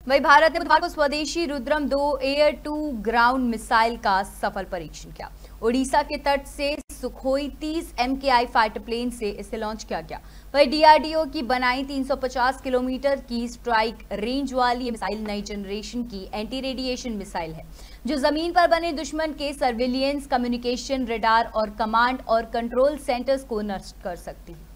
वही भारत ने बुधवार को स्वदेशी Rudram 2 air to ground missile का सफल परीक्षण किया। ओडिशा के तट से सुखोई 30 MKI फाइटर प्लेन से इसे लॉन्च किया गया। वही डीआरडीओ की बनाई 350 किलोमीटर की स्ट्राइक रेंज वाली ये मिसाइल नई जनरेशन की एंटी रेडिएशन मिसाइल है, जो जमीन पर बने दुश्मन के सर्विलियंस, कम्युनिकेशन, रडार और कमांड और कंट्रोल सेंटर्स को नष्ट कर सकती है।